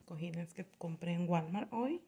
cojines que compré en Walmart hoy.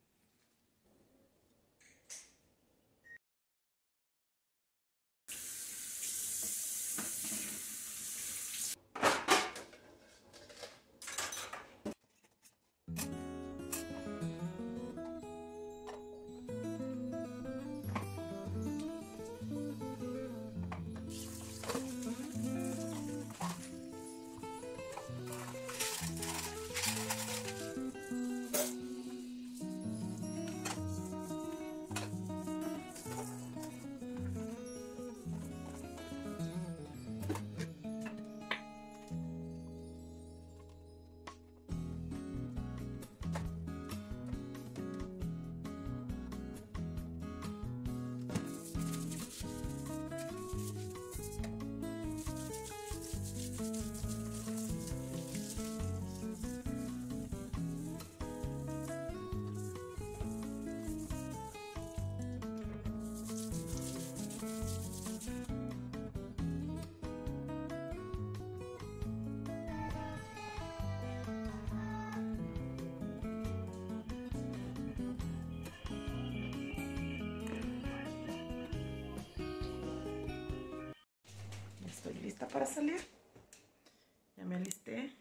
Estoy lista para salir. Ya me alisté.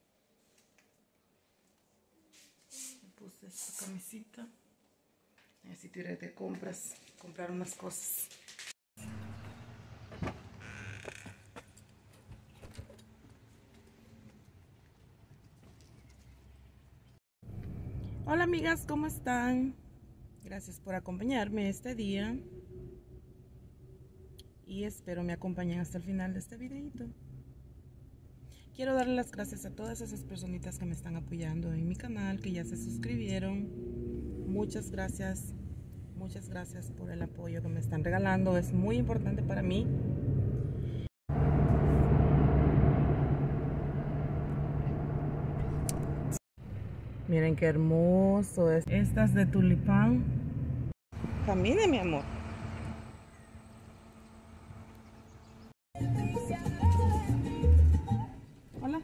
Me puse esta camisita. Necesito ir de compras, comprar unas cosas. Hola amigas, ¿cómo están? Gracias por acompañarme este día. Y espero me acompañen hasta el final de este videito. Quiero darle las gracias a todas esas personitas que me están apoyando en mi canal, que ya se suscribieron. Muchas gracias por el apoyo que me están regalando. Es muy importante para mí. Miren qué hermoso es. Estas de tulipán. Camine, mi amor. Hola.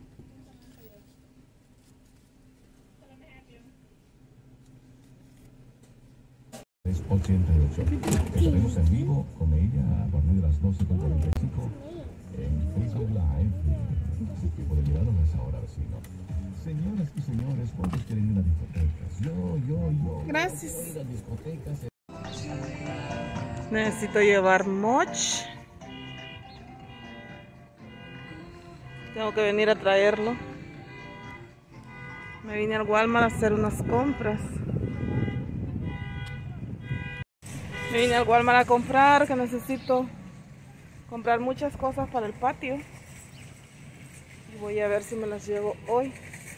Es 88. Estaremos en vivo con ella a partir de las 12:45 en Facebook Live. Así que pueden mirarlo a esa hora, vecino. Señoras y señores, ¿cuántos quieren ir a discotecas? Yo. Gracias. Quiero ir a discotecas. Necesito llevar moch. Tengo que venir a traerlo. Me vine al Walmart a hacer unas compras. Me vine al Walmart a comprar, que necesito comprar muchas cosas para el patio. Y voy a ver si me las llevo hoy.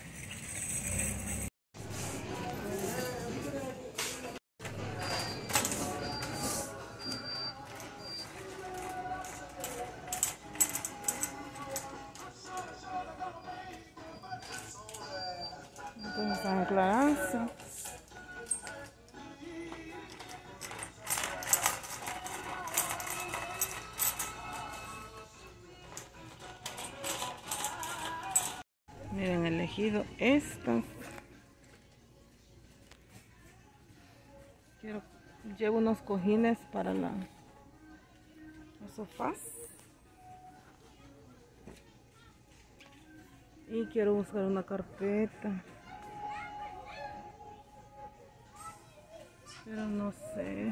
Entonces están aclarando. Miren, he elegido estas. Llevo unos cojines para los sofás. Y quiero buscar una carpeta. Pero no sé.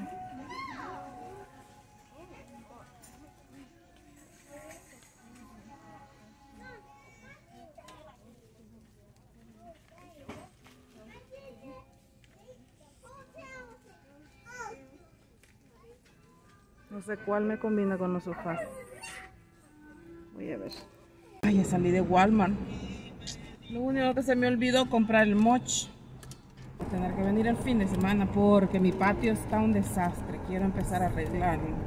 No sé cuál me combina con los sofás. Voy a ver. Ay, ya salí de Walmart. Lo único que se me olvidó comprar el moch. Voy a tener que venir el fin de semana porque mi patio está un desastre. Quiero empezar a arreglarlo.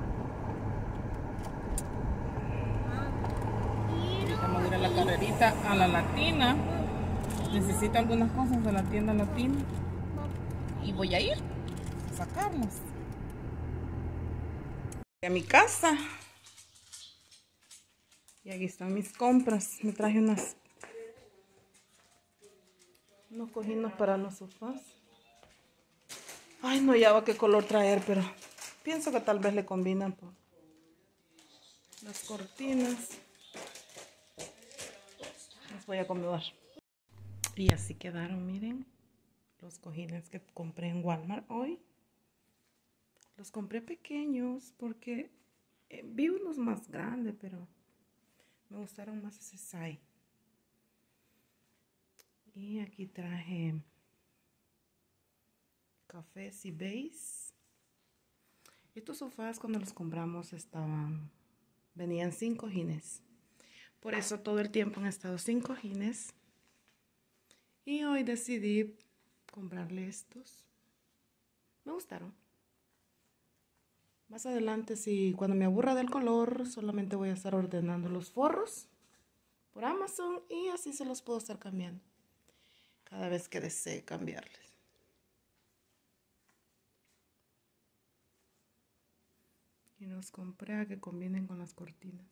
Vamos a ir a la carrerita a la Latina. Necesito algunas cosas de la tienda Latina. Y voy a ir a sacarlas. A mi casa. Y aquí están mis compras. Me traje unas Unos cojines para los sofás. Ay, no hallaba qué color traer, pero pienso que tal vez le combinan por las cortinas. Las voy a acomodar. Y así quedaron, miren. Los cojines que compré en Walmart hoy. Los compré pequeños porque vi unos más grandes, pero me gustaron más ese size. Y aquí traje cafés y beige. Estos sofás cuando los compramos venían sin cojines. Por eso todo el tiempo han estado sin cojines. Y hoy decidí comprarle estos. Me gustaron. Más adelante, si cuando me aburra del color, solamente voy a estar ordenando los forros por Amazon y así se los puedo estar cambiando cada vez que desee cambiarles. Y los compré a que combinen con las cortinas.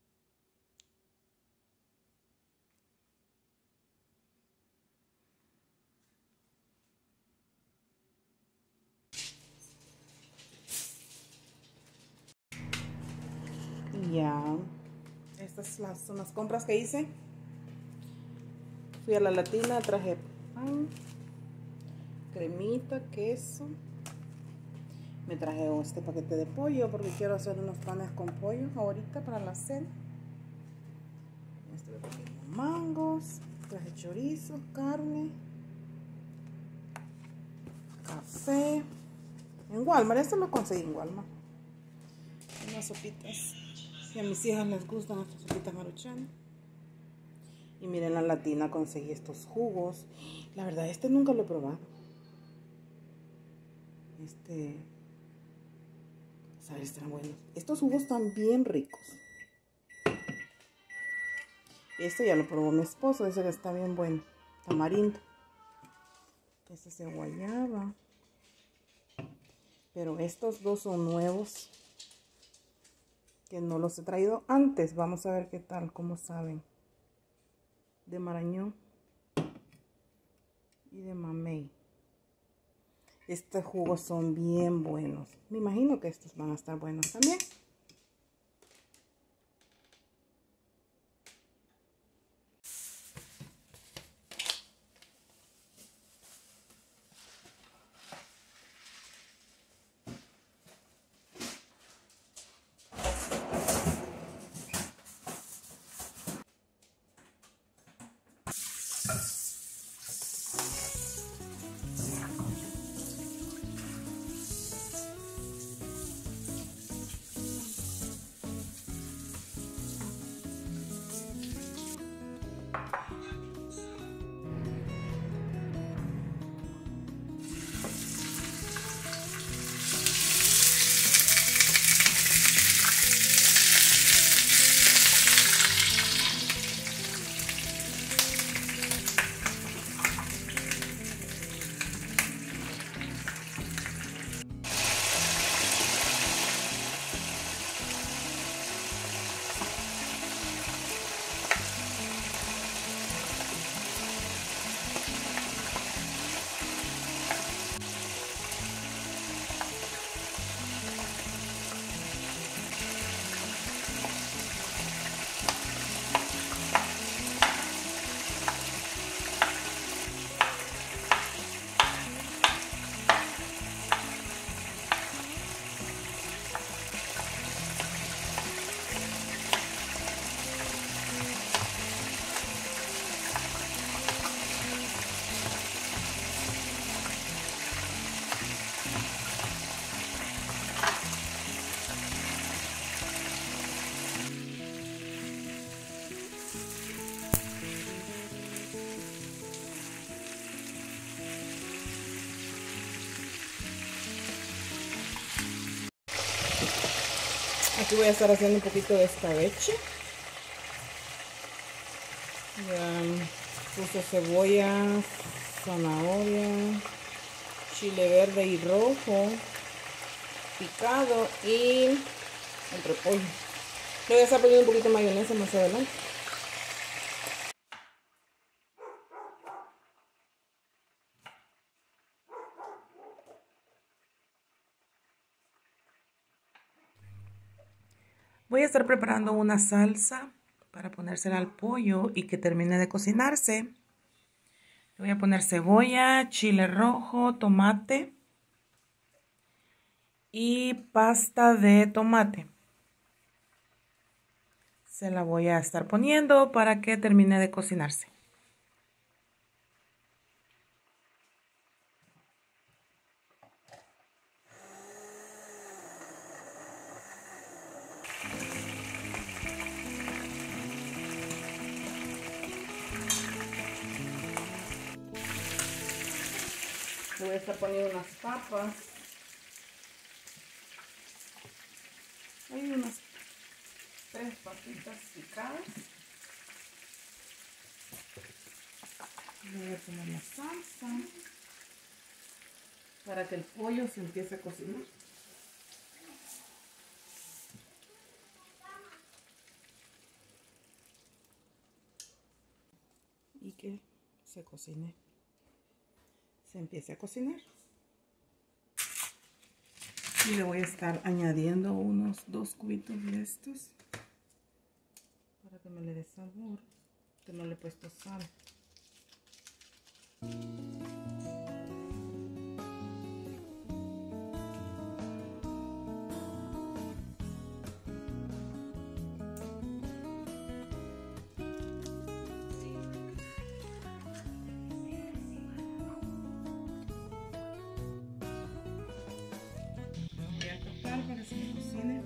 Y ya, estas son las compras que hice. Fui a la Latina, traje pan, cremita, queso. Me traje este paquete de pollo porque quiero hacer unos panes con pollo ahorita para la cena. Estuve comiendo mangos, traje chorizo, carne, café. En Walmart, esto lo conseguí en Walmart. Unas sopitas. Si a mis hijas les gustan estas sopitas maruchan. Y miren, en la Latina conseguí estos jugos. La verdad, este nunca lo he probado. A ver, están buenos. Estos jugos están bien ricos. Este ya lo probó mi esposo, dice que está bien bueno. Tamarindo. Este es de guayaba. Pero estos dos son nuevos. Que no los he traído antes. Vamos a ver qué tal, cómo saben. De marañón. Y de mamey. Estos jugos son bien buenos. Me imagino que estos van a estar buenos también. Aquí voy a estar haciendo un poquito de escabeche. Ya puse cebolla, zanahoria, chile verde y rojo picado y el repollo. Le voy a estar poniendo un poquito de mayonesa más adelante. Voy a estar preparando una salsa para ponérsela al pollo y que termine de cocinarse. Le voy a poner cebolla, chile rojo, tomate y pasta de tomate. Se la voy a estar poniendo para que termine de cocinarse. Le voy a estar poniendo unas papas. Hay unas 3 papitas picadas. Le voy a poner la salsa para que el pollo se empiece a cocinar. Y que se cocine. Se empiece a cocinar. Y le voy a estar añadiendo unos 2 cubitos de estos para que me le dé sabor, que no le he puesto sal. Voy a cortar para que se me cocine.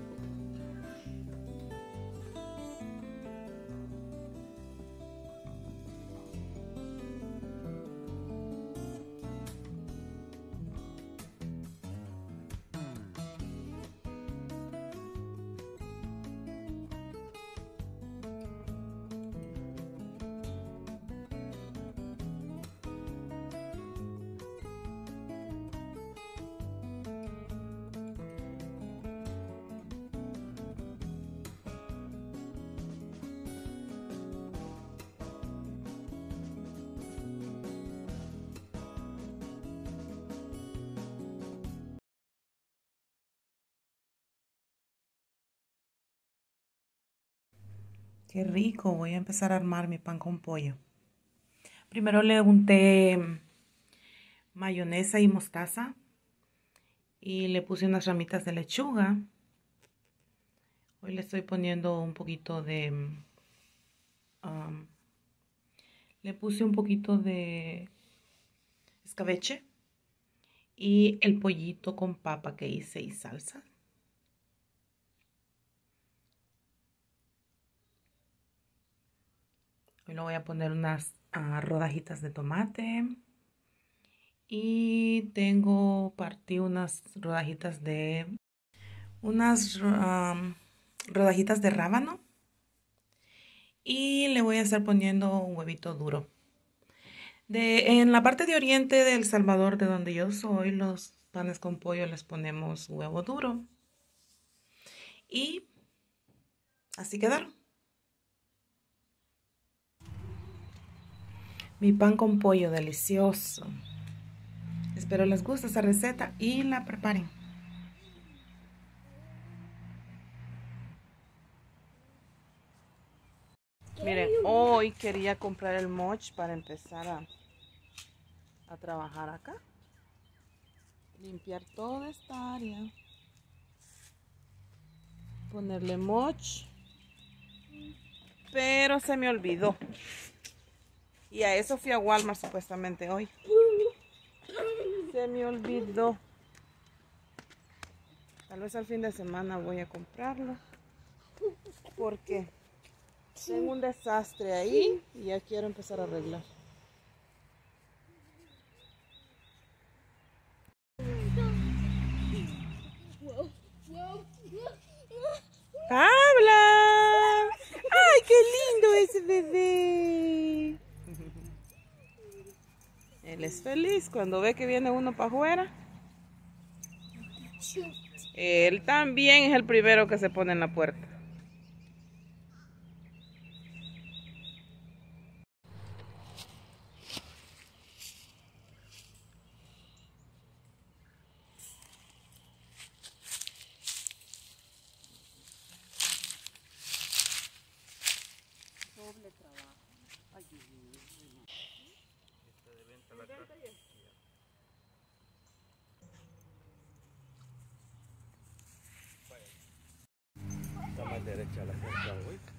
Qué rico, voy a empezar a armar mi pan con pollo. Primero le unté mayonesa y mostaza y le puse unas ramitas de lechuga. Hoy le estoy poniendo un poquito de... le puse un poquito de escabeche y el pollito con papa que hice y salsa. Hoy le voy a poner unas rodajitas de tomate. Y partí unas rodajitas de rábano. Y le voy a estar poniendo un huevito duro. En la parte de oriente de El Salvador, de donde yo soy, los panes con pollo les ponemos huevo duro. Y así quedaron. Mi pan con pollo delicioso. Espero les guste esta receta y la preparen. Miren, hoy quería comprar el moch para empezar a trabajar acá. Limpiar toda esta área. Ponerle moch. Pero se me olvidó. Y a eso fui a Walmart supuestamente hoy. Se me olvidó. Tal vez al fin de semana voy a comprarlo. Porque tengo un desastre ahí y ya quiero empezar a arreglar. ¡Habla! ¡Ay, qué lindo ese bebé! Él es feliz cuando ve que viene uno para afuera. Él también es el primero que se pone en la puerta. derecha a la puerta hoy.